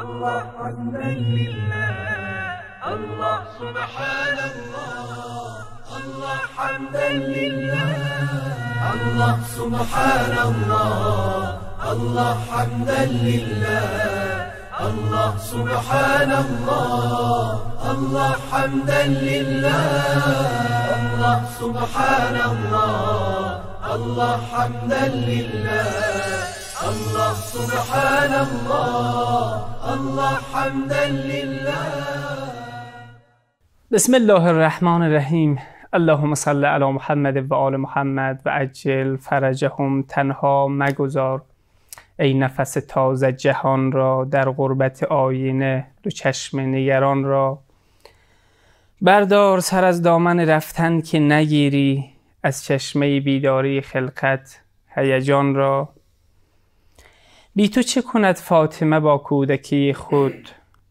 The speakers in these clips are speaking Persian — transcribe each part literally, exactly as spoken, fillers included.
الله حمدا لله الله سبحان الله الله حمدا لله الله سبحان الله الله حمدا لله الله سبحان الله الله حمدا لله الله سبحان الله الله حمدا لله الله سبحان الله الله حمدا لله. بسم الله الرحمن الرحیم. اللهم صل علی محمد و آل محمد و عجل فرجهم. تنها مگذار ای نفس تازه جهان را، در غربت آینه دو چشم نگران را. بردار سر از دامن رفتن که نگیری، از چشمه بیداری خلقت هیجان را. بی تو چه کند فاطمه با کودکی خود،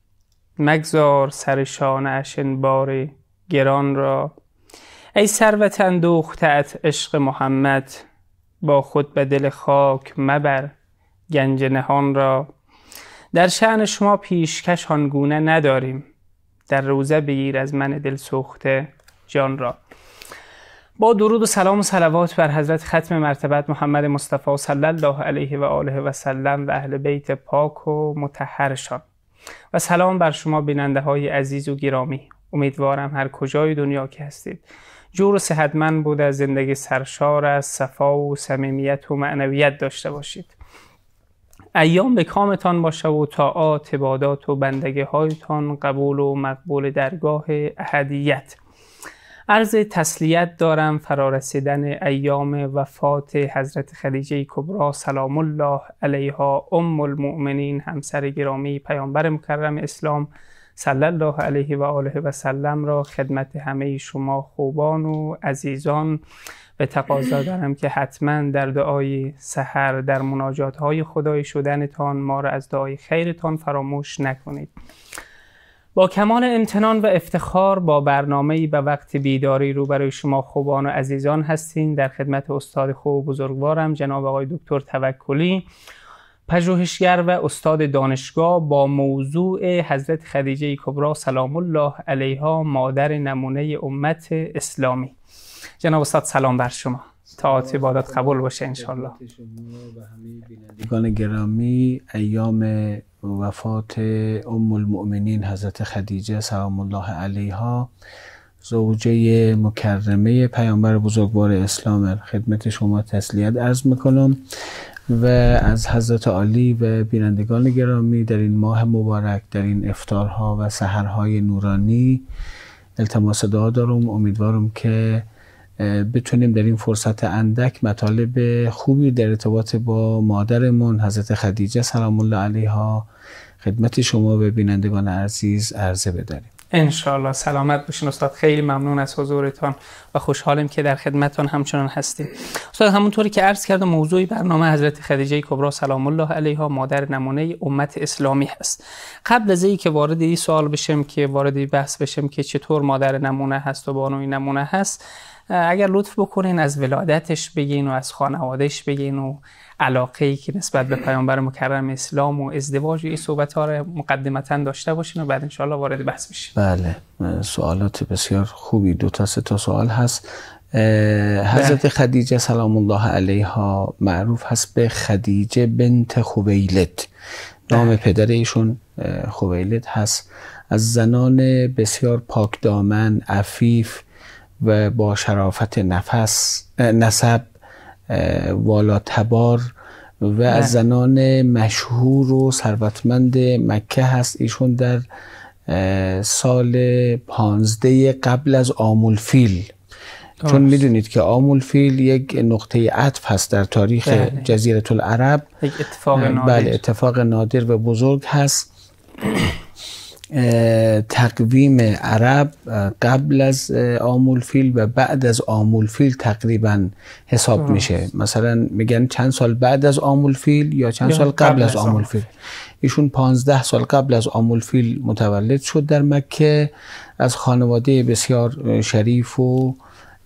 مگذار سر شانه اش این بار گران را. ای ثروت اندوخته‌ات عشق محمد، با خود به دل خاک مبر گنج نهان را. در شأن شما پیشکش آنگونه نداریم، در روزه بگیر از من دل سوخته جان را. با درود و سلام و صلوات بر حضرت ختم مرتبت محمد مصطفی صلی الله علیه و آله و سلم و اهل بیت پاک و مطهرشان، و سلام بر شما بیننده های عزیز و گرامی. امیدوارم هر کجای دنیا که هستید جور و صحتمند بوده، زندگی سرشار از صفا و صمیمیت و معنویت داشته باشید. ایام به کامتان باشه و طاعات، عبادات و بندگی هایتان قبول و مقبول درگاه احدیت. عرض تسلیت دارم فرارسیدن ایام وفات حضرت خدیجه کبری سلام الله علیها ام المؤمنین، همسر گرامی پیامبر مکرم اسلام صلی الله علیه و آله و سلم را خدمت همه شما خوبان و عزیزان به تقاضا دارم که حتما در دعای سحر، در مناجات های خدای شدنتان ما را از دعای خیرتان فراموش نکنید. با کمال امتنان و افتخار با برنامه‌ای به وقت بیداری روبروی شما خوبان و عزیزان هستین. در خدمت استاد خوب بزرگوارم جناب آقای دکتر توکلی، پژوهشگر و استاد دانشگاه، با موضوع حضرت خدیجه کبری سلام الله علیها مادر نمونه امت اسلامی. جناب استاد سلام بر شما، طاعت عبادات قبول باشه انشالله. بینندگان گرامی، ایام وفات ام المؤمنین حضرت خدیجه سلام الله علیها زوجه مکرمه پیامبر بزرگوار اسلام خدمت شما تسلیت عرض میکنم و از حضرت عالی و بینندگان گرامی در این ماه مبارک، در این افطارها و سحرهای نورانی التماس دعا دارم. امیدوارم که بتونیم در این فرصت اندک مطالب خوبی در ارتباط با مادرمون حضرت خدیجه سلام الله علیها خدمت شما و بینندگان عزیز عرضه بداریم. انشاءالله. سلامت باشین استاد، خیلی ممنون از حضورتان و خوشحالیم که در خدمتتان همچنان هستیم. استاد همونطوری که عرض کردم موضوع برنامه حضرت خدیجه کبری سلام الله علیها مادر نمونه امت اسلامی هست. قبل از اینکه وارد این سوال بشیم که وارد بحث بشیم که چطور مادر نمونه هست و بانوی نمونه هست، اگر لطف بکنین از ولادتش بگین و از خانوادهش بگین و علاقه‌ای که نسبت به پیامبر مکرم اسلام و ازدواج و این صحبت‌ها رو مقدمتاً داشته باشین و بعد انشاءالله وارد بحث بشیم. بله، سوالات بسیار خوبی، دو تا سه تا سوال هست. حضرت خدیجه سلام الله علیها معروف هست به خدیجه بنت خویلد. نام پدر ایشون خویلد هست. از زنان بسیار پاک دامن، عفیف و با شرافت نفس نسب، والا تبار و از زنان مشهور و ثروتمند مکه هست. ایشون در سال پانزده قبل از عام الفیل، چون میدونید که عام الفیل یک نقطه عطف هست در تاریخ بله. جزیره العرب، یک اتفاق نادر. بله، اتفاق نادر و بزرگ هست. تقویم عرب قبل از عام الفیل و بعد از عام الفیل تقریبا حساب درست. میشه. مثلا میگن چند سال بعد از عام الفیل یا چند سال قبل, قبل از عام الفیل. ایشون پانزده سال قبل از عام الفیل متولد شد در مکه، از خانواده بسیار شریف و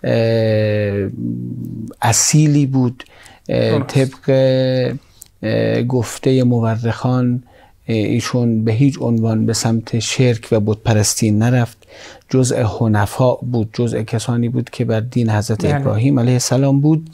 اصیلی بود. طبق گفته مورخان ایشون به هیچ عنوان به سمت شرک و بتپرستی نرفت، جزء حنفا بود، جزء کسانی بود که بر دین حضرت بله. ابراهیم علیه السلام بود.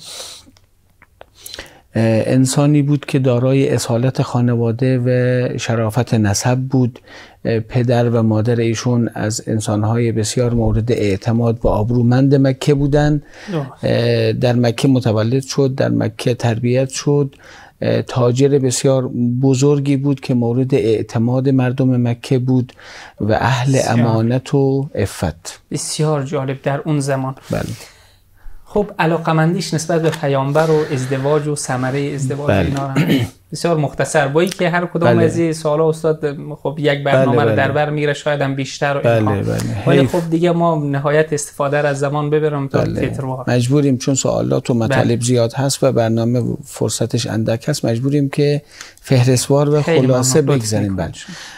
انسانی بود که دارای اصالت خانواده و شرافت نسب بود. پدر و مادر ایشون از انسانهای بسیار مورد اعتماد و آبرومند مکه بودند. در مکه متولد شد، در مکه تربیت شد. تاجر بسیار بزرگی بود که مورد اعتماد مردم مکه بود و اهل بسیار. امانت و عفت. بسیار جالب در اون زمان. بله. خب علاقمندیش نسبت به پیامبر و ازدواج و ثمره ازدواج بله. اینا هم بسیار مختصر، با اینکه هر کدام بله. از این سوالا استاد خب یک برنامه بله رو در بله. بر میره، شاید هم بیشتر و بله اینها. بله. ولی خب دیگه ما نهایت استفاده را از زمان ببرم تا بله. تیتر واقع مجبوریم چون سوالات و مطالب بله. زیاد هست و برنامه فرصتش اندک هست، مجبوریم که فهرستوار و خلاصه بگذاریم. بله.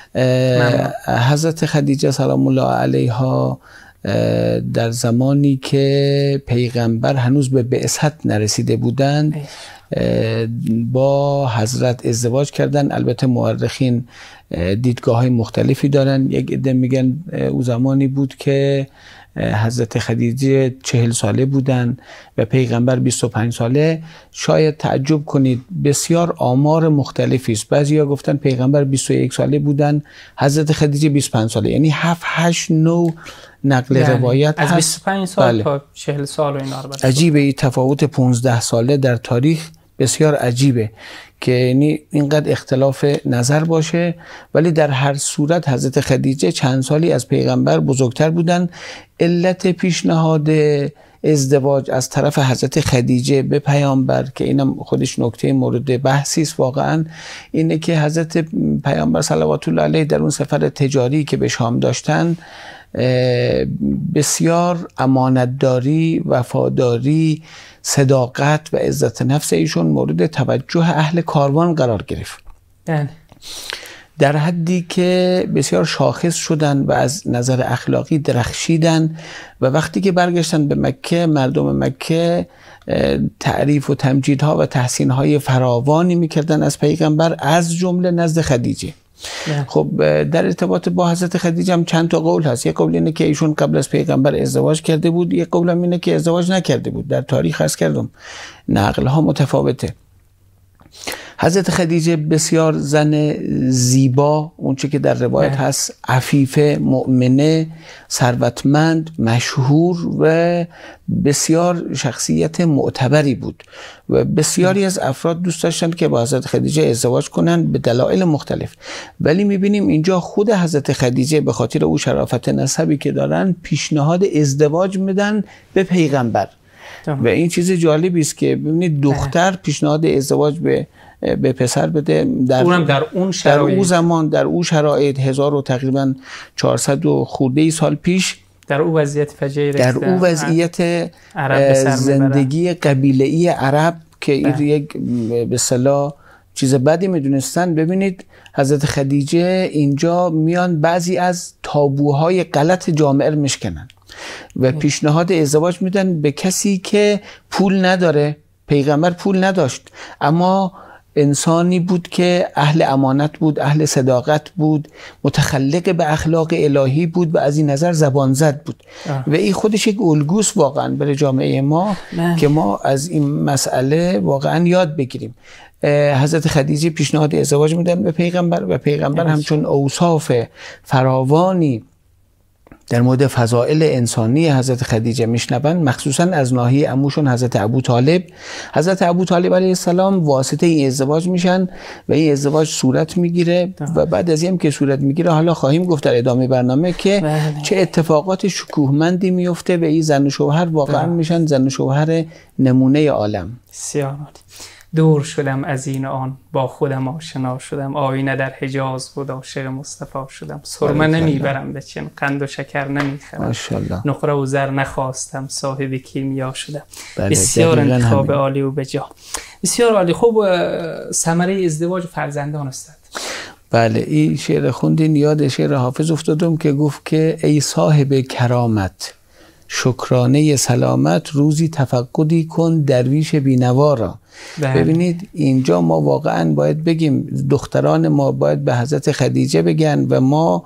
حضرت خدیجه سلام الله علیها در زمانی که پیغمبر هنوز به بعثت نرسیده بودند با حضرت ازدواج کردن. البته مورخین دیدگاه های مختلفی دارن. یک عده میگن او زمانی بود که حضرت خدیجه چهل ساله بودن و پیغمبر بیست و پنج ساله. شاید تعجب کنید بسیار آمار مختلفی است. بعضیا گفتن پیغمبر بیست و یک ساله بودن، حضرت خدیجه بیست و پنج ساله، یعنی هفت هشت نو نقل یعنی روایت از هست. بیست و پنج سال بله. تا چهل سال و اینا رو عجیبه. این تفاوت پانزده ساله در تاریخ بسیار عجیبه که یعنی اینقدر اختلاف نظر باشه، ولی در هر صورت حضرت خدیجه چند سالی از پیغمبر بزرگتر بودن. علت پیشنهاد ازدواج از طرف حضرت خدیجه به پیامبر که اینم خودش نکته مورد بحثی است واقعا، اینه که حضرت پیامبر صلوات الله علیه در اون سفر تجاری که به شام داشتن بسیار امانتداری، وفاداری، صداقت و عزت نفس ایشون مورد توجه اهل کاروان قرار گرفت. بله. در حدی که بسیار شاخص شدن و از نظر اخلاقی درخشیدن و وقتی که برگشتن به مکه، مردم مکه تعریف و تمجیدها و تحسینهای فراوانی میکردن از پیغمبر، از جمله نزد خدیجه. نه. خب در ارتباط با حضرت خدیجه هم چند تا قول هست. یک قول اینه که ایشون قبل از پیغمبر ازدواج کرده بود، یک قول هم اینه که ازدواج نکرده بود. در تاریخ عرض کردم نقل ها متفاوته. حضرت خدیجه بسیار زن زیبا، اونچه که در روایت نه. هست، عفیفه، مؤمنه، ثروتمند، مشهور و بسیار شخصیت معتبری بود و بسیاری از افراد دوست داشتن که با حضرت خدیجه ازدواج کنن به دلایل مختلف. ولی میبینیم اینجا خود حضرت خدیجه به خاطر او شرافت نسبی که دارن پیشنهاد ازدواج میدن به پیغمبر ده. و این چیز جالبی است که ببینید دختر ده. پیشنهاد ازدواج به به پسر بده در اونم در اون شرایط، در اون زمان، در اون شرایط هزار و تقریبا چهارصد و خورده سال پیش، در اون وضعیت فجیع، در اون وضعیت زندگی قبیله‌ای عرب که این یک به اصطلاح چیز بدی میدونستن. ببینید حضرت خدیجه اینجا میان بعضی از تابوهای غلط جامعه رو میشکنن و پیشنهاد ازدواج میدن به کسی که پول نداره. پیغمبر پول نداشت اما انسانی بود که اهل امانت بود، اهل صداقت بود، متخلق به اخلاق الهی بود و از این نظر زبان زد بود آه. و این خودش یک الگوست واقعا برای جامعه ما نه. که ما از این مسئله واقعا یاد بگیریم. حضرت خدیجه پیشنهاد ازدواج میدن به پیغمبر و پیغمبر همچون اوصاف فراوانی در مورد فضائل انسانی حضرت خدیجه میشنون، مخصوصا از ناحیه عموشون حضرت ابو طالب. حضرت ابو طالب علیه السلام واسطه این ازدواج میشن و این ازدواج صورت میگیره و بعد از این که صورت میگیره حالا خواهیم گفت در ادامه برنامه که بله. چه اتفاقات شکوهمندی میفته و این زن و شوهر واقعا بله. میشن زن و شوهر نمونه عالم. بسیار دور شدم از این آن، با خودم آشنا شدم، آینه در حجاز بود، عاشق مصطفی شدم. سرمه نمیبرم به چین، قند و شکر نمیخرم، ماشاءالله. نقره و زر نخواستم، صاحب کیمیا شدم. بله. بسیار انتخاب عالی و بجا. بسیار عالی. خوب ثمره ازدواج فرزندان است. بله این شعر خوندین، یاد شعر حافظ افتادم که گفت که ای صاحب کرامت، شکرانه سلامت، روزی تفقدی کن درویش بینوا را. ده. ببینید اینجا ما واقعا باید بگیم دختران ما باید به حضرت خدیجه بگن و ما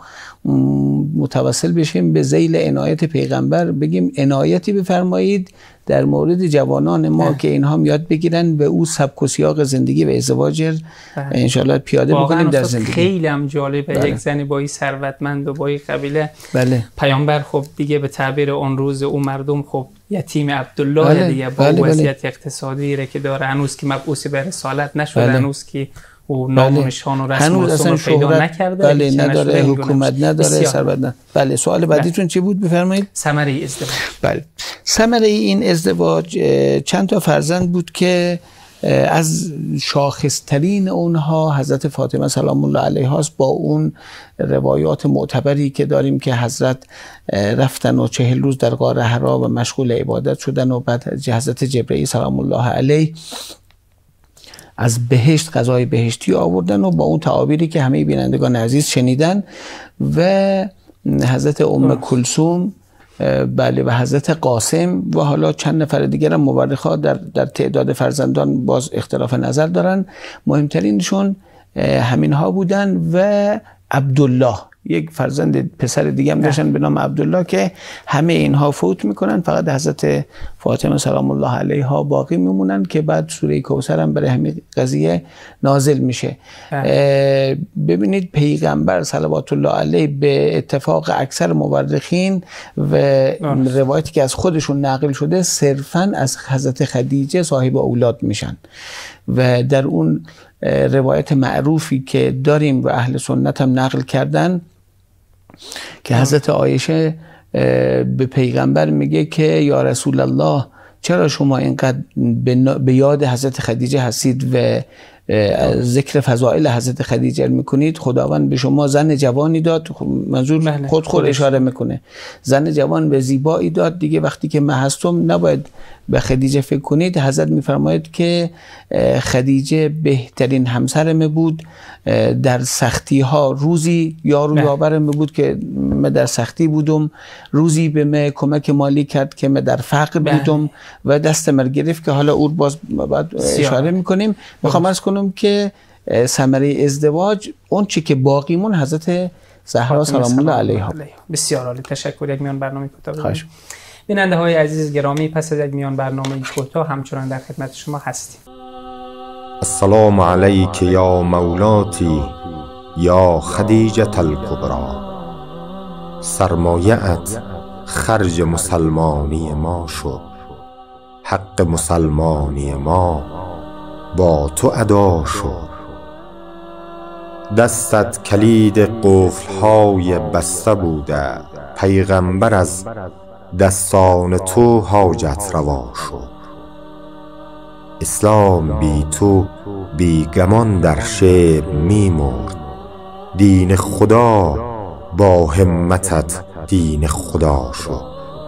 متوسل بشیم به ذیل عنایت پیغمبر، بگیم عنایتی بفرمایید در مورد جوانان ما ده. که اینها هم یاد بگیرن به او سبک و سیاق زندگی و ازدواج انشالله پیاده بکنیم در زندگی. خیلی هم جالبه بله. یک زنی با این ثروتمند و با این قبیله بله. پیامبر خب دیگه به تعبیر اون روز او مردم خب یتیم عبدالله بله. دیگه با بله. وضعیت اقتصادی را که داره، هنوز که مبعوث به رسالت نشده، بله. هنوز که او نام و نشان و رسم و رسوم پیدا نکرده، بله نداره، حکومت نداره، ثروت نداره. بله سوال بعدیتون چی بود بفرمایید؟ ثمره ازدواج. بله ثمره این ازدواج چند تا فرزند بود که از شاخصترین اونها حضرت فاطمه سلام الله علیها است، با اون روایات معتبری که داریم که حضرت رفتن و چهل روز در غار حرا و مشغول عبادت شدن و بعد حضرت جبرئیل سلام الله علیه از بهشت غذای بهشتی آوردن و با اون تعابیری که همه بینندگان عزیز شنیدن و حضرت ام کلثوم بله و حضرت قاسم و حالا چند نفر دیگر هم مورخا در در تعداد فرزندان باز اختلاف نظر دارن، مهمترینشون همین ها بودن و عبدالله یک فرزند پسر دیگه هم داشتن به نام عبدالله که همه اینها فوت میکنن، فقط حضرت فاطمه سلام الله علیها باقی میمونن که بعد سوره کوثر هم برای همین قضیه نازل میشه. ببینید پیغمبر صلوات الله علیه به اتفاق اکثر مورخین و روایتی که از خودشون نقل شده صرفاً از حضرت خدیجه صاحب اولاد میشن و در اون روایت معروفی که داریم و اهل سنت هم نقل کردن که حضرت عایشه به پیغمبر میگه که یا رسول الله چرا شما اینقدر به یاد حضرت خدیجه هستید و ذکر فضائل حضرت خدیجه میکنید؟ خداوند به شما زن جوانی داد، منظور خود خود اشاره میکنه، زن جوان به زیبایی داد، دیگه وقتی که من هستم نباید به خدیجه فکر کنید. حضرت میفرماید که خدیجه بهترین همسرم بود، در سختی ها روزی یارو یاورم بود که من در سختی بودم، روزی به من کمک مالی کرد که من در فقر بودم و دست من گرفت که حالا او باز بعد اشاره میکنیم. میخوام عرض کنم که ثمره ازدواج اون چی که باقیمون حضرت زهرا سلام الله علیها. بسیار عالی، تشکر. یک میان برنامه کوتاه خواهش. بیننده های عزیز گرامی، پس از یک میان برنامه کوتاه همچنان در خدمت شما هستیم. السلام علیک یا مولاتی یا خدیجه الکبری، سرمایه‌ات خرج مسلمانی ما شد، حق مسلمانی ما با تو ادا شد. دستت کلید قفل‌های بسته بوده، پیغمبر از دستان تو حاجت روا شد. اسلام بی تو بی گمان در شعر می مرد، دین خدا با همتت دین خدا شد.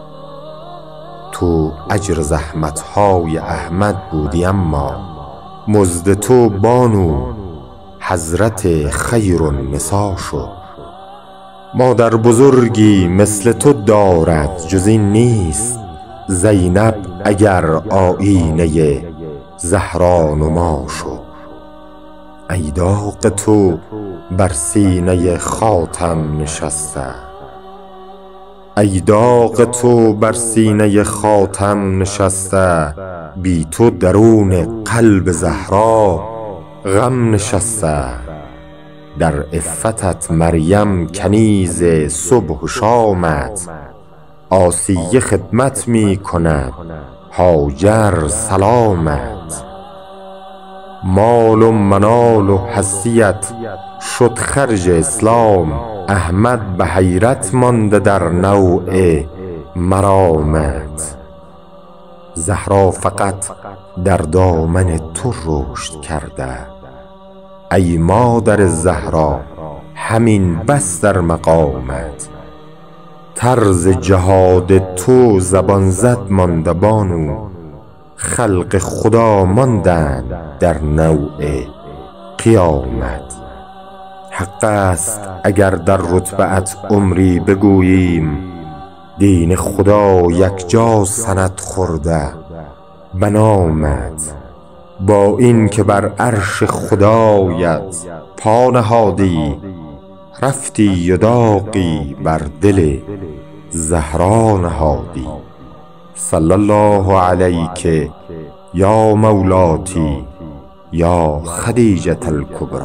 تو اجر زحمتهای احمد بودی، اما مزد تو بانو حضرت خیر النساء شد. مادر بزرگی مثل تو دارد جز این نیست، زینب اگر آیینه زهرا نما شد. ای داغ تو بر سینه خاتم نشسته، ای داغ تو بر سینه خاتم نشسته، بی تو درون قلب زهرا غم نشسته. در عفتت مریم کنیز صبح و شامت، آسیه خدمت می کند هاجر سلامت. مال و منال و حسیت شد خرج اسلام، احمد به حیرت مانده در نوع مرامت. زهرا فقط در دامن تو رشد کرده، ای مادر زهرا همین بس در مقامت. طرز جهاد تو زبان زد مانده بانو، خلق خدا ماندند در نوع قیامت. حق است اگر در رتبه‌ات عمری بگوییم، دین خدا یک جا سند خورده به نامت. با این که بر عرش خدایت پا نهادی، رفتی و داغی بر دل زهرا نهادی. صلی الله علیک یا مولاتی یا خدیجة الکبری.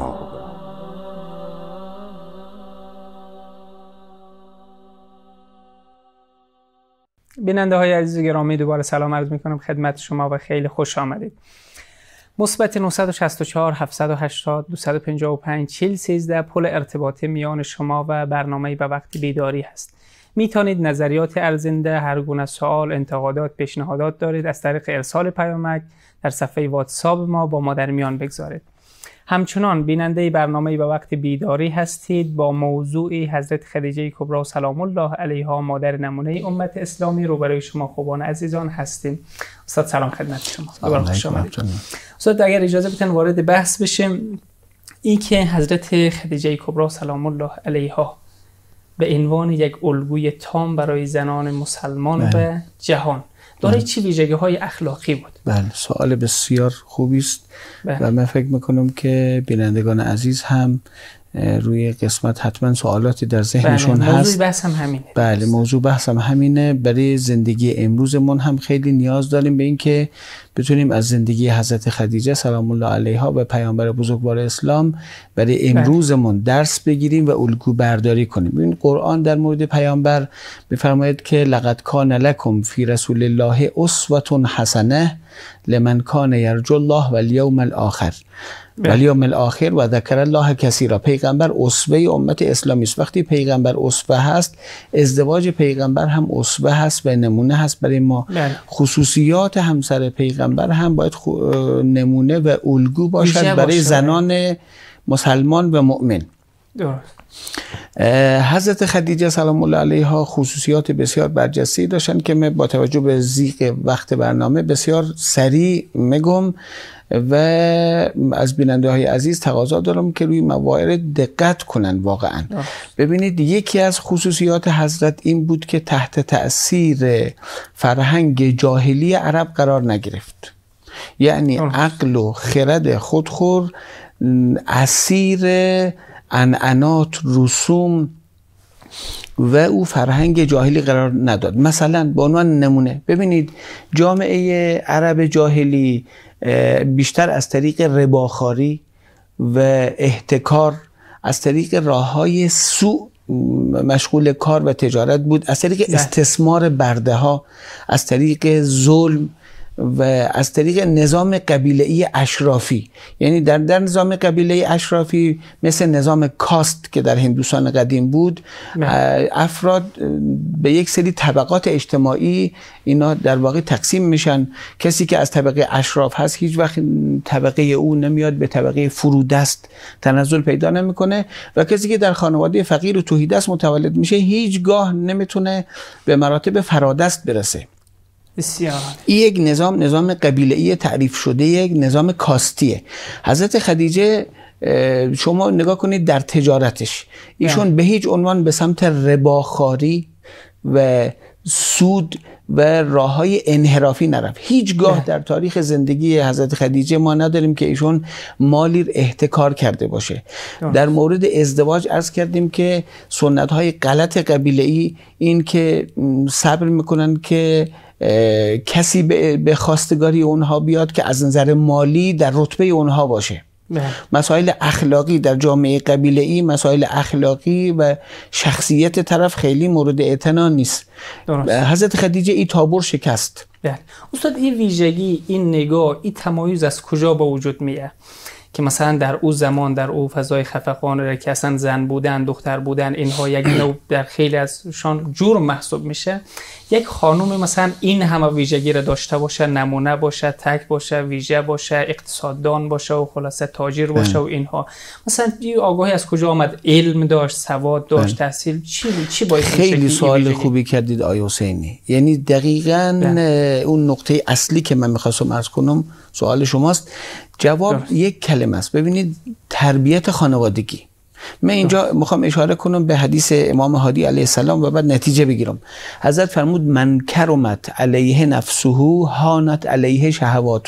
بیننده های عزیز گرامی، دوباره سلام عرض می کنم خدمت شما و خیلی خوش آمدید. مثبت نه شش چهار هفت هشت صفر دو پنج پنج چهل سیزده پل ارتباطی میان شما و برنامه به وقت بیداری هست. می توانید نظریات ارزنده، هر گونه سوال، انتقادات، پیشنهادات دارید از طریق ارسال پیامک در صفحه واتساپ ما با ما در میان بگذارید. همچنان بیننده برنامه به وقت بیداری هستید. با موضوع حضرت خدیجه کبری سلام الله علیها، مادر نمونه امت اسلامی، روبروی شما خوبان عزیزان هستیم. استاد سلام خدمت شما. دوباره خوش آمدید. استاد اگر اجازه بدین وارد بحث بشیم. این که حضرت خدیجه کبری سلام الله علیها به عنوان یک الگوی تام برای زنان مسلمان و جهان داره چی ویژگی های اخلاقی بود؟ بله، سوال بسیار خوبی است و من فکر میکنم که بینندگان عزیز هم روی قسمت حتما سوالاتی در ذهنشون بله، هست. موضوع بحث هم همینه. بله، موضوع بحث هم همینه. برای زندگی امروزمون هم خیلی نیاز داریم به این که بتونیم از زندگی حضرت خدیجه سلام الله علیها و پیامبر بزرگوار اسلام برای امروزمون درس بگیریم و الگو برداری کنیم. ببین قرآن در مورد پیامبر میفرماید که لقد کان لکم فی رسول الله اسوة حسنه لمن کان یرجو الله والیوم الاخر والیوم الاخر و ذکر الله کثیرا. پیغمبر اسوه امت اسلامی است. وقتی پیغمبر اسوه هست، ازدواج پیغمبر هم اسوه هست و نمونه هست برای ما. بله. خصوصیات همسر پیغمبر هم باید نمونه و الگو باشد برای زنان مسلمان و مؤمن. درست. حضرت خدیجه سلام الله علیها خصوصیات بسیار برجسته داشتن که من با توجه به ضیق وقت برنامه بسیار سریع میگم و از بیننده های عزیز تقاضا دارم که روی موارد دقت کنن. واقعا ببینید، یکی از خصوصیات حضرت این بود که تحت تأثیر فرهنگ جاهلی عرب قرار نگرفت. یعنی عقل و خرد خودخور اسیر عنعنات، رسوم و او فرهنگ جاهلی قرار نداد. مثلا به عنوان نمونه ببینید، جامعه عرب جاهلی بیشتر از طریق رباخواری و احتکار، از طریق راههای سوء مشغول کار و تجارت بود، از طریق استثمار برده ها، از طریق ظلم و از طریق نظام قبیله‌ای اشرافی. یعنی در در نظام قبیله‌ای اشرافی مثل نظام کاست که در هندوستان قدیم بود، افراد به یک سری طبقات اجتماعی اینا در واقع تقسیم میشن. کسی که از طبقه اشراف هست هیچ وقت طبقه او نمیاد به طبقه فرودست تنزل پیدا نمیکنه و کسی که در خانواده فقیر و تهیدست متولد میشه هیچگاه نمیتونه به مراتب فرادست برسه. بسیار. این یک نظام نظام قبیله‌ای تعریف شده، یک نظام کاستیه. حضرت خدیجه شما نگاه کنید در تجارتش، ایشون به هیچ عنوان به سمت رباخواری و سود و راههای انحرافی نرفت. هیچگاه در تاریخ زندگی حضرت خدیجه ما نداریم که ایشون مالی احتکار کرده باشه. در مورد ازدواج عرض کردیم که سنت‌های غلط قبیله‌ای این که صبر میکنن که کسی به خواستگاری اونها بیاد که از نظر مالی در رتبه اونها باشه. بله. مسائل اخلاقی در جامعه قبیله‌ای، مسائل اخلاقی و شخصیت طرف خیلی مورد اعتنا نیست. درست. حضرت خدیجه این تابور شکست. بله. استاد، این ویژگی، این نگاه، این تمایز از کجا با وجود میاد که مثلا در او زمان، در او فضای خفقانه که اصلا زن بودن، دختر بودن، اینها یک نوع در خیلی ازشان جرم محسوب میشه، یک خانوم مثلا این همه ویژگی را داشته باشه، نمونه باشه، تک باشه، ویژه باشه، اقتصاددان باشه و خلاصه تاجر باشه و اینها، مثلا این آگاهی از کجا آمد؟ علم داشت، سواد داشت، تحصیل، چی چی باعث میشه؟ خیلی سوال خوبی کردید آقای حسینی. یعنی دقیقاً بله. اون نقطه اصلی که من می‌خواستم عرض کنم سوال شماست. جواب درست. یک کلمه است. ببینید، تربیت خانوادگی. من اینجا میخوام اشاره کنم به حدیث امام هادی علیه السلام و بعد نتیجه بگیرم. حضرت فرمود من کرمت علیه نفسه هانت علیه شهواته.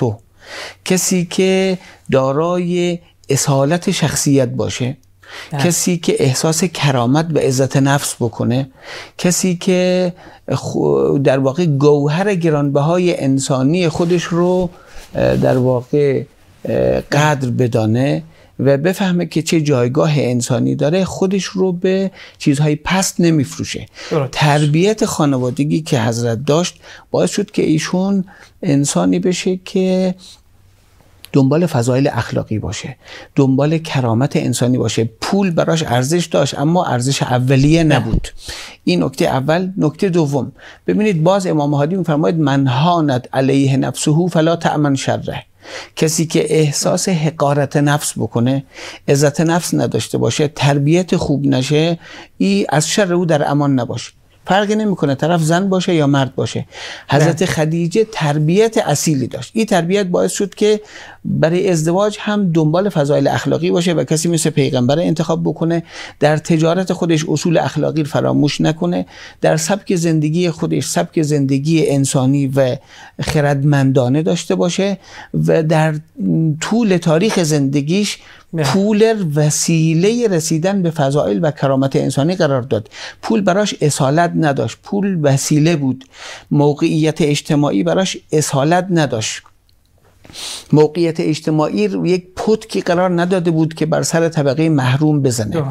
کسی که دارای اصالت شخصیت باشه، نه. کسی که احساس کرامت و عزت نفس بکنه، کسی که در واقع گوهر گرانبهای انسانی خودش رو در واقع قدر بدانه و بفهمه که چه جایگاه انسانی داره، خودش رو به چیزهای پست نمیفروشه. تربیت خانوادگی که حضرت داشت باعث شد که ایشون انسانی بشه که دنبال فضایل اخلاقی باشه، دنبال کرامت انسانی باشه. پول براش ارزش داشت اما ارزش اولیه نبود. این نکته اول. نکته دوم، ببینید باز امام هادی میفرماید من هانت علیه نفسه فلا تأمن شره. کسی که احساس حقارت نفس بکنه، عزت نفس نداشته باشه، تربیت خوب نشه، ای از شر او در امان نباشه. فرقی نمیکنه طرف زن باشه یا مرد باشه. حضرت خدیجه تربیت اصیلی داشت. این تربیت باعث شد که برای ازدواج هم دنبال فضایل اخلاقی باشه و کسی مثل پیغمبر انتخاب بکنه، در تجارت خودش اصول اخلاقی فراموش نکنه، در سبک زندگی خودش سبک زندگی انسانی و خردمندانه داشته باشه و در طول تاریخ زندگیش پول وسیله رسیدن به فضائل و کرامت انسانی قرار داد. پول براش اصالت نداشت، پول وسیله بود. موقعیت اجتماعی براش اصالت نداشت. موقعیت اجتماعی رو یک پتکی قرار نداده بود که بر سر طبقه محروم بزنه.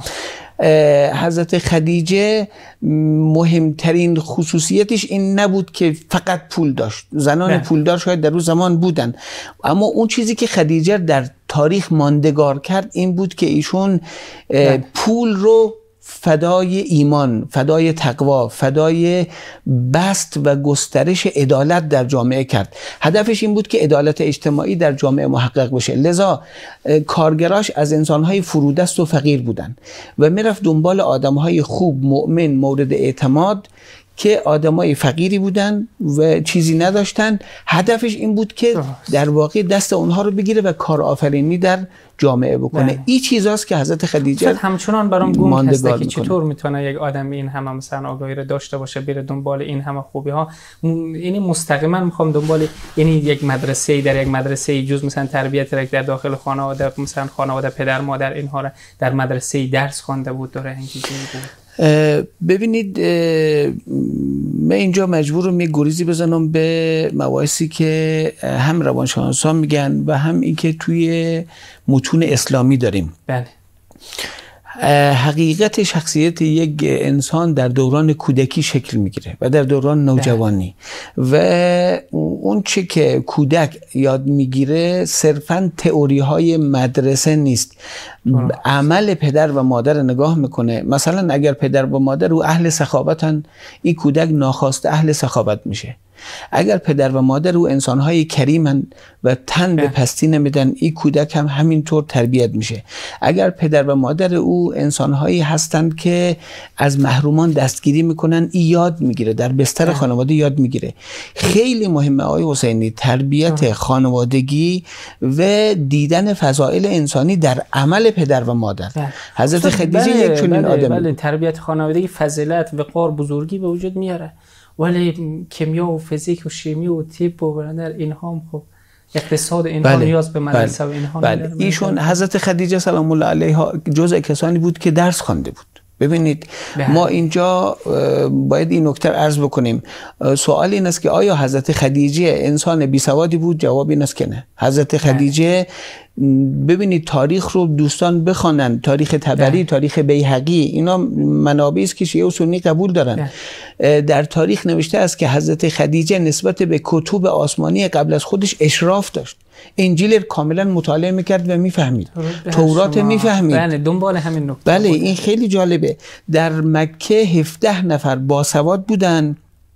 حضرت خدیجه مهمترین خصوصیتش این نبود که فقط پول داشت. زنان نه. پولدار شاید در اون زمان بودن، اما اون چیزی که خدیجه در تاریخ ماندگار کرد این بود که ایشون پول رو فدای ایمان، فدای تقوا، فدای بست و گسترش عدالت در جامعه کرد. هدفش این بود که عدالت اجتماعی در جامعه محقق بشه. لذا کارگراش از انسانهای فرودست و فقیر بودن و میرفت دنبال آدمهای خوب، مؤمن، مورد اعتماد که آدمای فقیری بودن و چیزی نداشتن. هدفش این بود که در واقع دست اونها رو بگیره و کارآفرینی در جامعه بکنه. این چیزاست که حضرت خدیجه همچنان برام گم هسته که چطور میتونه یک آدم این همه مثلا آگاهی رو داشته باشه، بره دنبال این همه خوبی ها. یعنی مستقیما میخوام دنبال یعنی یک مدرسه، در یک مدرسه جز مثلا تربیت رک در داخل خانواده، مثلا خانواده پدر مادر اینها رو در مدرسه درس خوانده بود، داره این چیزی بود. ببینید من اینجا مجبورم یک گریزی بزنم به مباحثی که هم روانشناسان میگن و هم این که توی متون اسلامی داریم. بله. حقیقت شخصیت یک انسان در دوران کودکی شکل میگیره و در دوران نوجوانی و اون چه که کودک یاد میگیره صرفاً تئوری های مدرسه نیست. عمل پدر و مادر نگاه میکنه. مثلا اگر پدر و مادر او اهل سخاوتن، این کودک ناخواسته اهل سخاوت میشه. اگر پدر و مادر او انسانهای کریمن و تن به پستی نمیدن، این کودک هم همینطور تربیت میشه. اگر پدر و مادر او انسانهایی هستند که از محرومان دستگیری میکنن، این یاد میگیره، در بستر خانواده یاد میگیره. خیلی مهمه آقای حسینی تربیت خانوادگی و دیدن فضائل انسانی در عمل پدر و مادر. حضرت خدیجه یک چنین آدمی. بله، تربیت خانوادگی فضیلت، وقار، بزرگی به وجود میاره. ولی کیمیا و فیزیک و شیمی و طب و برندر اینها هم خب اقتصاد اینها بله. نیاز به مدرسه بله. و اینها بله. ایشون حضرت خدیجه سلام الله علیها جزء کسانی بود که درس خوانده بود. ببینید بله. ما اینجا باید این نکته عرض بکنیم. سوال این است که آیا حضرت خدیجه انسان بی سوادی بود؟ جواب این است که نه. حضرت خدیجه ببینید تاریخ رو دوستان بخوانن، تاریخ طبری، تاریخ بیهقی، اینا منابعی است که شیعه و سنی قبول دارن. در تاریخ نوشته است که حضرت خدیجه نسبت به کتب آسمانی قبل از خودش اشراف داشت. انجیل کاملا مطالعه میکرد و میفهمید، تورات میفهمید. بله، دنبال همین نکته. بله، این خیلی جالبه. در مکه هفده نفر باسواد بودن،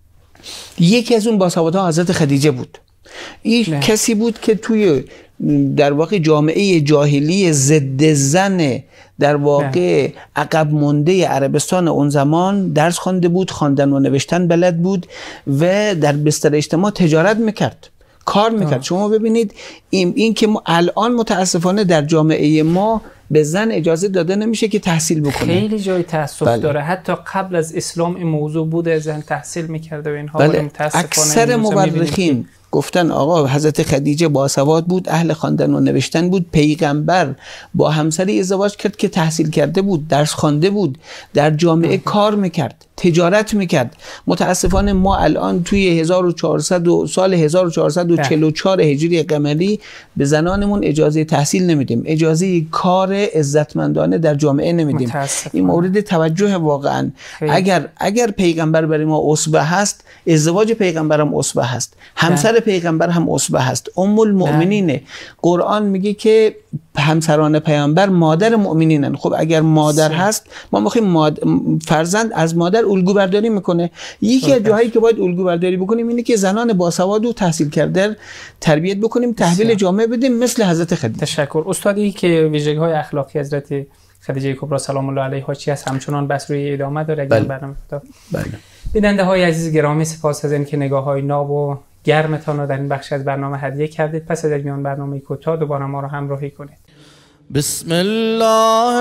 یکی از اون باسوادها حضرت خدیجه بود. این کسی بود که توی در واقع جامعه جاهلی ضد زن در واقع عقب مونده عربستان اون زمان درس خوانده بود، خواندن و نوشتن بلد بود و در بستر اجتماع تجارت میکرد، کار میکرد. آه. شما ببینید این, این که ما الان متاسفانه در جامعه ما به زن اجازه داده نمیشه که تحصیل بکنه. خیلی جای تأسف بله. داره. حتی قبل از اسلام این موضوع بوده، زن تحصیل میکرده و اینها. بله. اکثر مورخین گفتن آقا حضرت خدیجه باسواد بود، اهل خواندن و نوشتن بود، پیغمبر با همسری ازدواج کرد که تحصیل کرده بود، درس خوانده بود، در جامعه کار میکرد، تجارت میکرد. متاسفانه ما الان توی هزار و چهارصد و سال هزار و چهارصد و چهل و چهار هجری قمری به زنانمون اجازه تحصیل نمیدیم، اجازه کار عزتمندانه در جامعه نمیدیم. این مورد توجه واقعا. اگر اگر پیغمبر برای ما اسوه هست، ازدواج پیغمبر هم اسوه هست، همسر پیغمبر هم اسوه هست. ام المؤمنینه. قرآن میگه که همسران پیامبر مادر مؤمنینن. خب اگر مادر هست، ما میخوایم ماد... فرزند از مادر الگو برداری میکنه. یکی از جاهایی که باید الگو برداری بکنیم اینه که زنان باسواد و تحصیل کرده تربیت بکنیم، تحویل جامعه بدیم مثل حضرت خدیجه. تشکر استادی. که ویژگی‌های اخلاقی حضرت خدیجه کبری سلام الله علیها چی است؟ همچنان بس روی ادامه داره اگر برنامه تا بله. بیننده های عزیز گرامی، سپاس از اینکه نگاه های ناب و گرمتان رو در این بخش از برنامه هدیه کردید. پس از میان برنامه کوتاه دوباره ما رو همراهی کنید. بسم الله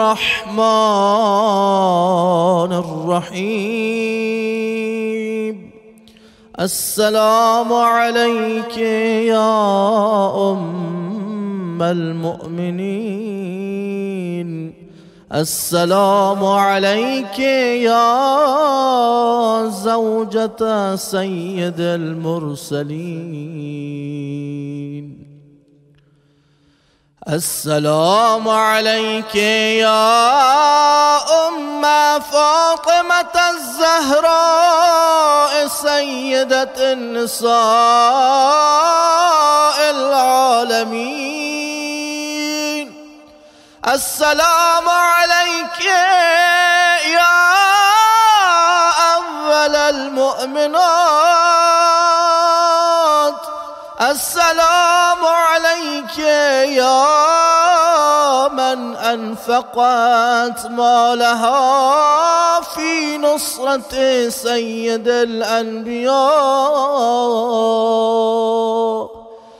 الرحمن الرحیم. السلام علیک یا ام المؤمنین. السلام علیک یا زوجة سید المرسلین. السلام علیک یا ام فاطمة الزهراء سیدة النساء العالمین. السلام علیک یا اول المؤمنات. السلام علیک یا من انفقت مالها فی نصرة سید الانبیاء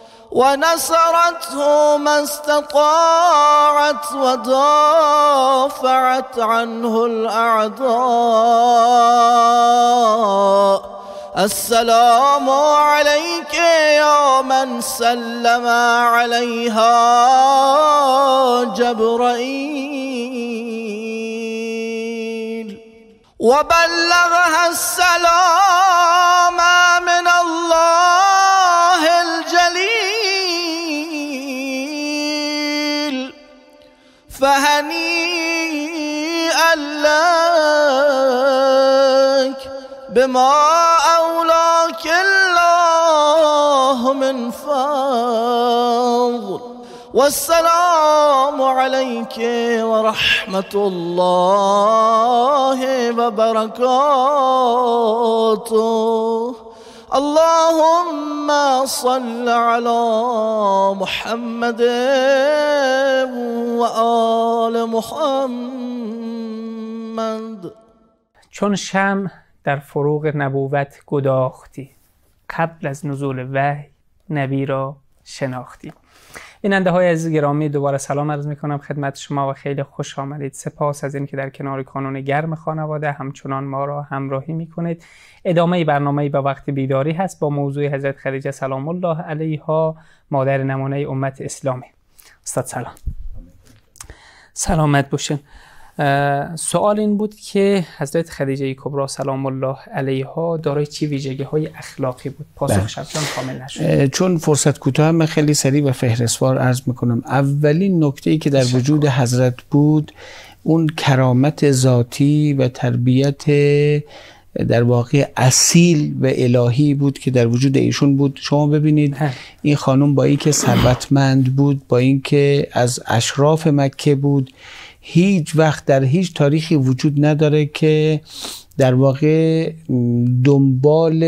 ونصرته ما استطاعت ودافعت عنه الأعداء. السلام عليك يا من سلم عليها جبرائيل وبلغها السلام من الله الجليل. فهنيئا لك بما أولاك الله من فضل. والسلام عليك ورحمة الله وبركاته. اللهم صل على محمد وآل محمد. چون شمع در فروغ نبوت گداختی، قبل از نزول وحی نبی را شناختی. بیننده های عزیز گرامی، دوباره سلام عرض می کنم خدمت شما و خیلی خوش آمدید. سپاس از این که در کنار کانون گرم خانواده همچنان ما را همراهی می کنید. ادامه برنامه به وقت بیداری هست با موضوع حضرت خدیجه سلام الله علیها، مادر نمونه امت اسلامی. استاد سلام. سلامت باشین. سوال این بود که حضرت خدیجه کبری سلام الله علیها دارای چی ویژگی های اخلاقی بود؟ پاسخ شبجان کامل نشد. چون فرصت کوتاه، من خیلی سریع و فهرستوار عرض میکنم. اولین نکته‌ای که در وجود حضرت بود اون کرامت ذاتی و تربیت در واقع اصیل و الهی بود که در وجود ایشون بود. شما ببینید این خانم با اینکه ثروتمند بود، با اینکه از اشراف مکه بود، هیچ وقت در هیچ تاریخی وجود نداره که در واقع دنبال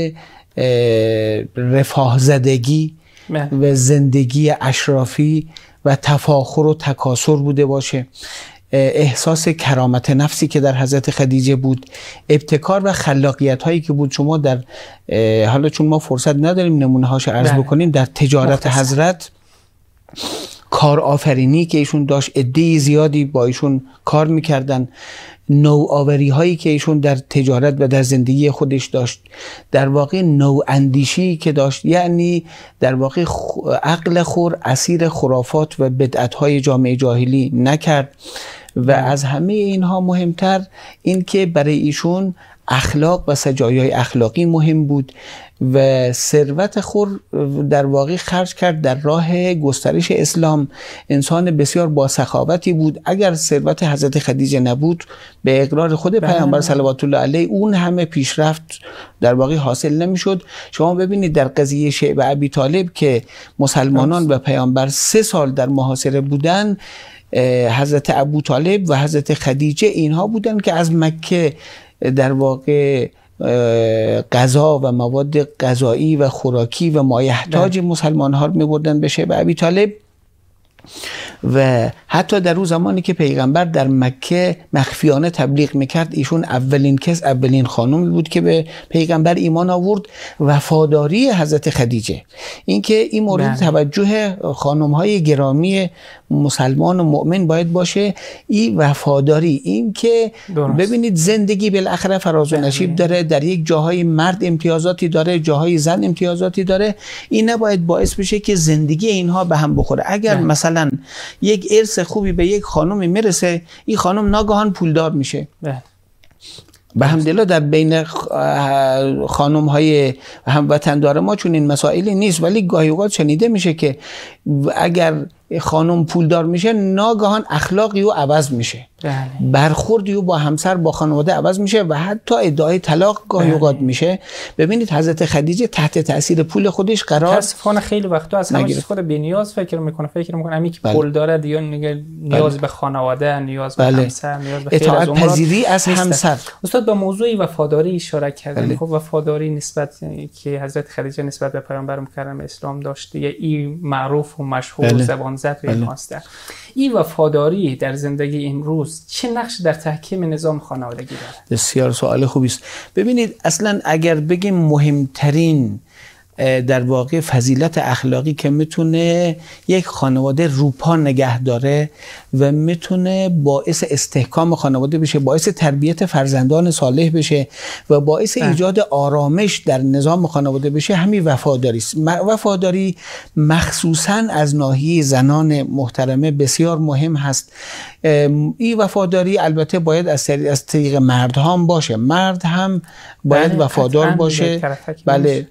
رفاه زدگی و زندگی اشرافی و تفاخر و تکاسر بوده باشه. احساس کرامت نفسی که در حضرت خدیجه بود، ابتکار و خلاقیت هایی که بود. شما در حالا چون ما فرصت نداریم نمونه هاش عرض بکنیم، در تجارت مختصر. حضرت کار آفرینی که ایشون داشت، عده زیادی با ایشون کار میکردن. نوآوری هایی که ایشون در تجارت و در زندگی خودش داشت، در واقع نواندیشی که داشت، یعنی در واقع عقل خور اسیر خرافات و بدعت های جامعه جاهلی نکرد. و از همه اینها مهمتر این که برای ایشون اخلاق و سجایای اخلاقی مهم بود و ثروت خور در واقع خرج کرد در راه گسترش اسلام. انسان بسیار با سخاوتی بود. اگر ثروت حضرت خدیجه نبود، به اقرار خود پیامبر صلوات الله علیه، اون همه پیشرفت در واقع حاصل نمیشد. شما ببینید در قضیه شیب ابی طالب که مسلمانان و پیامبر سه سال در محاصره بودن، حضرت ابو طالب و حضرت خدیجه اینها بودن که از مکه در واقع غذا و مواد غذایی و خوراکی و مایحتاج مسلمان ها رو می‌بردن به شیب ابی طالب. و حتی در اون زمانی که پیغمبر در مکه مخفیانه تبلیغ میکرد، ایشون اولین کس، اولین خانومی بود که به پیغمبر ایمان آورد. وفاداری حضرت خدیجه، اینکه این مورد بله. توجه خانم های گرامی مسلمان و مؤمن باید باشه. این وفاداری، این که ببینید زندگی بالاخره فراز و نشیب داره، در یک جاهای مرد امتیازاتی داره، جاهای زن امتیازاتی داره. این نباید باعث بشه که زندگی اینها به هم بخوره. اگر بله. مثلا یک ارث خوبی به یک خانمی میرسه، این خانم ناگهان پولدار میشه. بله. به همدلله در بین خانم های هموطندار ما چون این مسائلی نیست، ولی گاهی اوقات شنیده میشه که اگر خانم پولدار میشه، ناگهان اخلاقی او عوض میشه، بله. برخوردی او با همسر، با خانواده عوض میشه و حتی ادعای طلاق گاهی اوقات میشه. ببینید حضرت خدیجه تحت تاثیر پول خودش قرار، متاسفانه خیلی وقتا از همه چیز خود بی‌نیاز فکر میکنه فکر میکنه امی که بله. پول داره دیگه نیاز بله. به خانواده، نیاز به بله. همسر، نیاز به خیر از اطاعت پذیری از همسر. استاد به موضوع وفاداری اشاره کردن. بله. خب وفاداری نسبت که حضرت خدیجه نسبت به پیامبر مکرم اسلام داشت دیگه، این معروف و مشهور بله. زبان زد به این هست. این وفاداری در زندگی امروز چه نقش در تحکیم نظام خانوادگی داره؟ بسیار سوال خوبی است. ببینید اصلا اگر بگیم مهمترین در واقع فضیلت اخلاقی که میتونه یک خانواده روپا نگه داره و میتونه باعث استحکام خانواده بشه، باعث تربیت فرزندان صالح بشه و باعث اه. ایجاد آرامش در نظام خانواده بشه، همین وفاداری است. وفاداری مخصوصا از ناحیه زنان محترمه بسیار مهم هست. این وفاداری البته باید از از طریق مرد هم باشه، مرد هم باید بله، وفادار باشه. بله.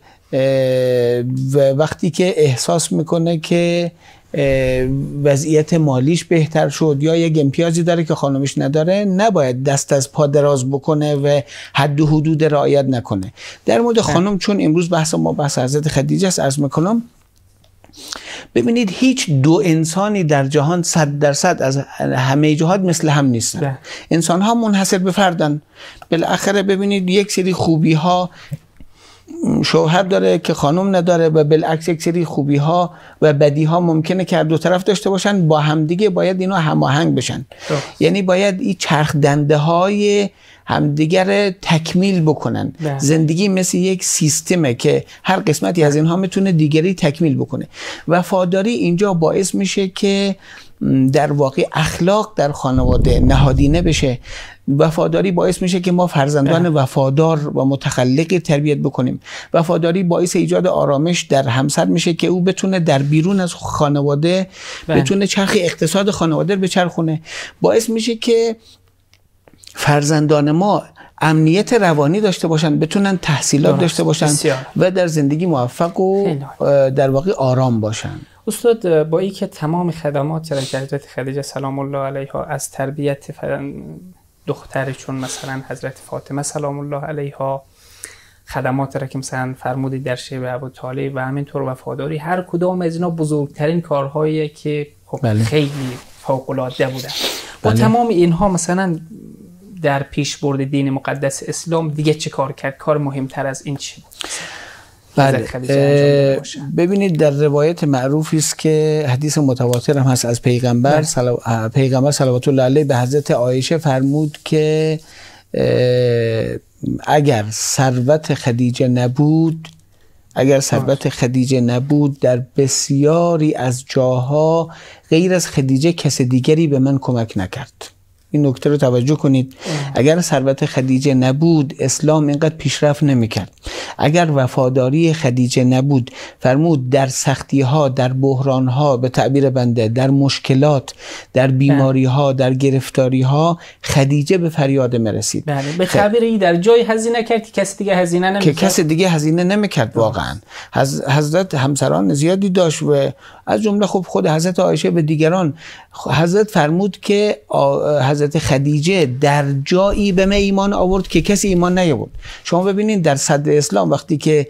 و وقتی که احساس میکنه که وضعیت مالیش بهتر شد یا یک امتیازی داره که خانمش نداره، نباید دست از پا دراز بکنه و حد و حدود رعایت نکنه. در مورد خانم چون امروز بحث ما بحث حضرت خدیجه است، عرض میکنم ببینید هیچ دو انسانی در جهان صد درصد از همه جهات مثل هم نیستن. انسان ها منحصر به فردن. بالاخره ببینید یک سری خوبی ها شوهر داره که خانم نداره و بالعکس یک سری خوبی ها و بدی ها ممکنه که دو طرف داشته باشن، با همدیگه باید اینا هماهنگ بشن. ده. یعنی باید این چرخ دنده های همدیگر تکمیل بکنن. ده. زندگی مثل یک سیستمه که هر قسمتی از اینها میتونه دیگری تکمیل بکنه. وفاداری اینجا باعث میشه که در واقع اخلاق در خانواده نهادینه بشه. وفاداری باعث میشه که ما فرزندان وفادار و متخلق تربیت بکنیم. وفاداری باعث ایجاد آرامش در همسر میشه که او بتونه در بیرون از خانواده بله. بتونه چرخ اقتصاد خانواده رو بچرخونه. باعث میشه که فرزندان ما امنیت روانی داشته باشن، بتونن تحصیلات داشته باشن بسیار. و در زندگی موفق و در واقع آرام باشن. استاد با اینکه تمام خدمات را که حضرت خدیجه سلام الله علیها از تربیت دخترشون مثلا حضرت فاطمه سلام الله علیها، خدمات را که مثلا فرمودید در شیب ابو طالب و همینطور وفاداری، هر کدام از اینا بزرگترین کارهایی که خب بله. خیلی فوق العاده بوده. با بله. تمام اینها مثلا در پیشبرد دین مقدس اسلام دیگه چه کار کرد؟ کار مهمتر از این چی بود؟ بله. ببینید در روایت معروفی است که حدیث متواتر هم هست از پیغمبر صلو... پیغمبر صلوات الله علیه به حضرت عایشه فرمود که اگر ثروت خدیجه نبود اگر ثروت خدیجه نبود در بسیاری از جاها غیر از خدیجه کس دیگری به من کمک نکرد. این نکته رو توجه کنید. اگر ثروت خدیجه نبود اسلام اینقدر پیشرفت نمیکرد. اگر وفاداری خدیجه نبود، فرمود در سختی ها، در بحران ها، به تعبیر بنده در مشکلات، در بیماری ها، در گرفتاری ها خدیجه به فریاد میرسید. بله، به تعبیر ای در جای هزینه کرد که کسی دیگه هزینه نمیکرد، که کسی دیگه هزینه نمیکرد. واقعا حضرت همسران زیادی داشت و از جمله خب خود حضرت عایشه به دیگران. حضرت فرمود که حضرت خدیجه در جایی به من ایمان آورد که کسی ایمان نیاورد. شما ببینید در صدر اسلام وقتی که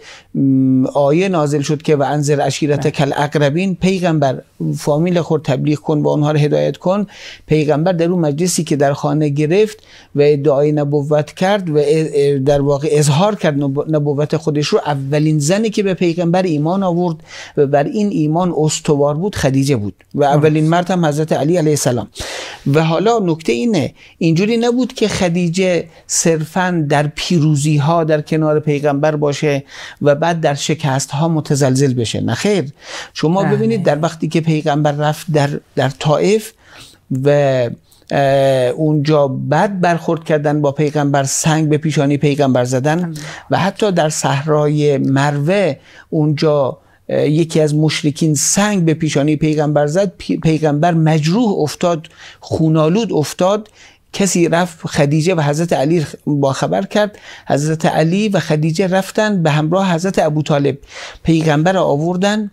آیه نازل شد که و انذر عشیرتک الاقربین، پیغمبر فامیل خود تبلیغ کن، با اونها رو هدایت کن. پیغمبر در اون مجلسی که در خانه گرفت و ادعای نبوت کرد و در واقع اظهار کرد نبوت خودش رو، اولین زنی که به پیغمبر ایمان آورد و بر این ایمان استوار بود خدیجه بود و اولین مرد هم حضرت علی علیه السلام. و حالا نکته اینه، اینجوری نبود که خدیجه صرفاً در پیروزی ها در کنار پیغمبر باشه و بعد در شکست ها متزلزل بشه. نه خیر. شما ببینید در وقتی که پیغمبر رفت در در طائف و اونجا بد برخورد کردن با پیغمبر، سنگ به پیشانی پیغمبر زدن و حتی در صحرای مروه اونجا یکی از مشرکین سنگ به پیشانی پیغمبر زد، پیغمبر مجروح افتاد، خونالود افتاد. کسی رفت خدیجه و حضرت علی با خبر کرد. حضرت علی و خدیجه رفتن به همراه حضرت ابوطالب، پیغمبر آوردن.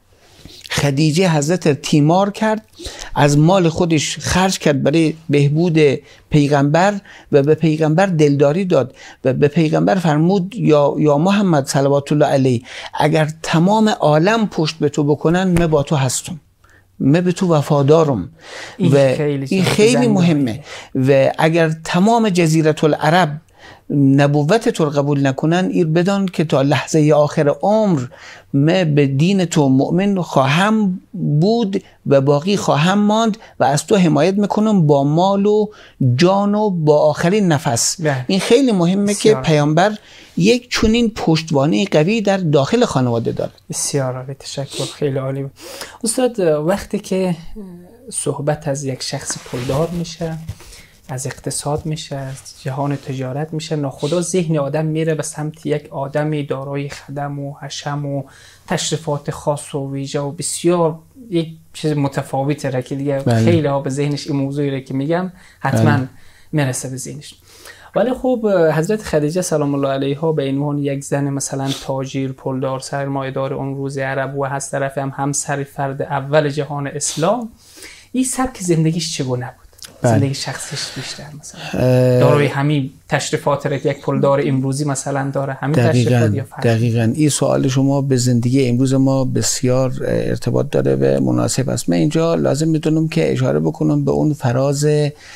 خدیجه حضرت تیمار کرد، از مال خودش خرج کرد برای بهبود پیغمبر و به پیغمبر دلداری داد و به پیغمبر فرمود یا یا محمد صلوات الله علیه، اگر تمام عالم پشت به تو بکنن من با تو هستم، من به تو وفادارم. این و خیلی این خیلی مهمه. و اگر تمام جزیره العرب نبوت تو قبول نکنن، ایر بدان که تا لحظه آخر عمر من به دین تو مؤمن خواهم بود و باقی خواهم ماند و از تو حمایت میکنم با مال و جان و با آخرین نفس. ده. این خیلی مهمه بسیار. که پیامبر یک چنین پشتوانه قوی در داخل خانواده داره. بسیار عالی، تشکر، خیلی عالی بود. استاد، وقتی که صحبت از یک شخص پولدار میشه، از اقتصاد میشه، از جهان تجارت میشه، ناخدا ذهن آدم میره به سمت یک آدمی دارای خدم و حشم و تشریفات خاص و ویژه و بسیار یک چیز متفاوته را که دیگه بله. خیلی ها به ذهنش این موضوعی را که میگم حتما بله. میرسه به ذهنش. ولی خب حضرت خدیجه سلام الله علیها به عنوان یک زن مثلا تاجر، پولدار، سرمایه‌دار اون روز عرب و از طرف هم همسر فرد اول جهان اسلام، این سبک زندگیش چگونه بود؟ زندگی شخصیش بیشتر مثلا دارای همین تشریفات را که یک پولدار امروزی مثلا داره، همین تشریفات یا فرق؟ دقیقاً این سوال شما به زندگی امروز ما بسیار ارتباط داره و مناسب است. من اینجا لازم میدونم که اشاره بکنم به اون فراز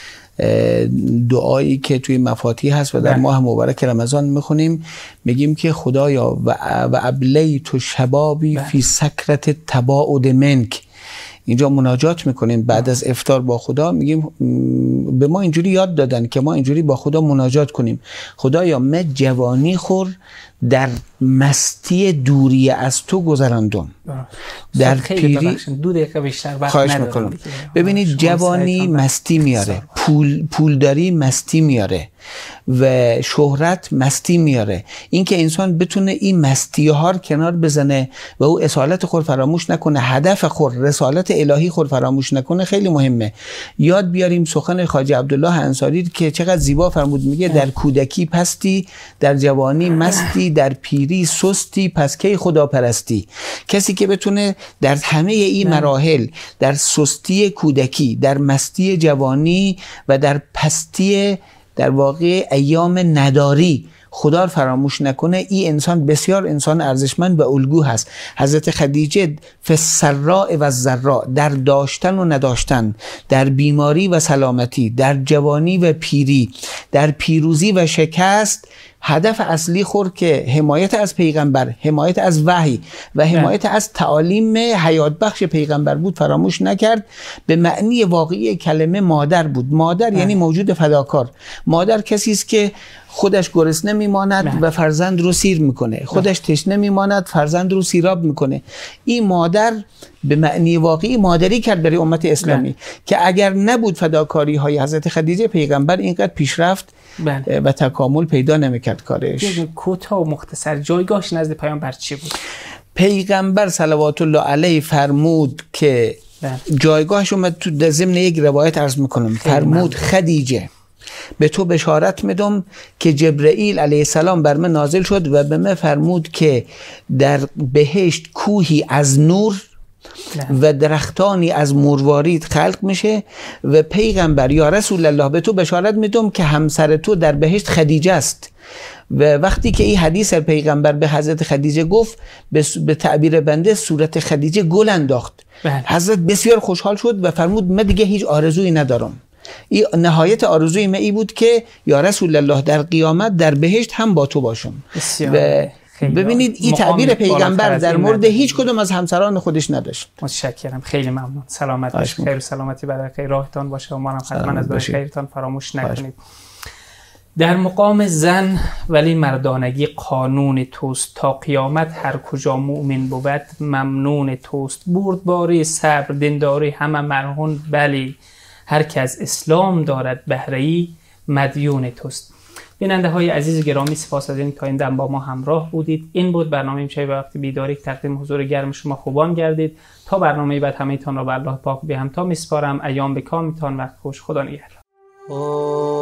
دعایی که توی مفاتیح هست و در ماه مبارک رمضان میخونیم، میگیم که خدایا و و ابلیت شبابی فی سکرت تباعد منک. اینجا مناجات میکنیم بعد از افطار با خدا، میگیم به ما اینجوری یاد دادن که ما اینجوری با خدا مناجات کنیم: خدایا من جوانی خور در مستی دوری از تو گذراندم، در پیری دو دقیقه بیشتر وقت خواهش میکنم. ببینید جوانی مستی میاره، پول پولداری مستی میاره و شهرت مستی میاره. این که انسان بتونه این مستی ها رو کنار بزنه و او اصالت خود فراموش نکنه، هدف خود، رسالت الهی خود فراموش نکنه، خیلی مهمه. یاد بیاریم سخن خواجه عبدالله انصاری که چقدر زیبا فرمود، میگه در کودکی پستی، در جوانی مستی، در پیری سستی، پس کی خدا پرستی. کسی که بتونه در همه این مراحل، در سستی کودکی، در مستی جوانی و در پستی در واقع ایام نداری خدا رو فراموش نکنه، این انسان بسیار انسان ارزشمند و الگو هست. حضرت خدیجه فسراء و الضراء، در داشتن و نداشتن، در بیماری و سلامتی، در جوانی و پیری، در پیروزی و شکست، هدف اصلی خورد که حمایت از پیغمبر، حمایت از وحی و حمایت نه. از تعالیم حیات بخش پیغمبر بود، فراموش نکرد. به معنی واقعی کلمه مادر بود. مادر نه. یعنی موجود فداکار. مادر کسی است که خودش گرسنه میماند نه. و فرزند رو سیر میکنه، خودش تشنه میماند، فرزند رو سیراب میکنه. این مادر به معنی واقعی مادری کرد برای امت اسلامی نه. که اگر نبود فداکاری های حضرت خدیجه، پیغمبر اینقدر پیشرفت بله. و تکامل پیدا نمیکرد کارش. کوتاه و مختصر جایگاهش نزد پیامبر چی بود؟ پیغمبر صلوات الله علیه فرمود که بله. جایگاهش اومد تو ضمن یک روایت عرض میکنم، فرمود خدیجه به تو بشارت میدم که جبرئیل علیه السلام بر من نازل شد و به من فرمود که در بهشت کوهی از نور و درختانی از مروارید خلق میشه و پیغمبر یا رسول الله به تو بشارت میدم که همسر تو در بهشت خدیجه است. و وقتی که این حدیث پیغمبر به حضرت خدیجه گفت، به تعبیر بنده صورت خدیجه گل انداخت. بله. حضرت بسیار خوشحال شد و فرمود من دیگه هیچ آرزویی ندارم. این نهایت آرزوی من ای بود که یا رسول الله در قیامت در بهشت هم با تو باشم. و ببینید این تعبیر پیغمبر در مورد هیچ کدوم از همسران خودش نداشت. متشکرم، خیلی ممنون. سلامت باشید، خیر و سلامتی برای خیر راهتان باشه و ما هم حتما از برای خیرتان فراموش نکنید. در مقام زن ولی مردانگی قانون توست، تا قیامت هر کجا مؤمن بود ممنون توست. بردباری صبر دینداری همه مرهون، بلی هر که از اسلام دارد بهره‌ای مدیون توست. بیننده های عزیز گرامی، سپاس از این تا این دم با ما همراه بودید. این بود برنامه امشب به وقت بیداری که تقدیم حضور گرم شما خوبان گردید. تا برنامه بعد همه تان را به الله پاک به همتا میسپارم. ایام به کامتان، وقت خوش، خدا نگهدار.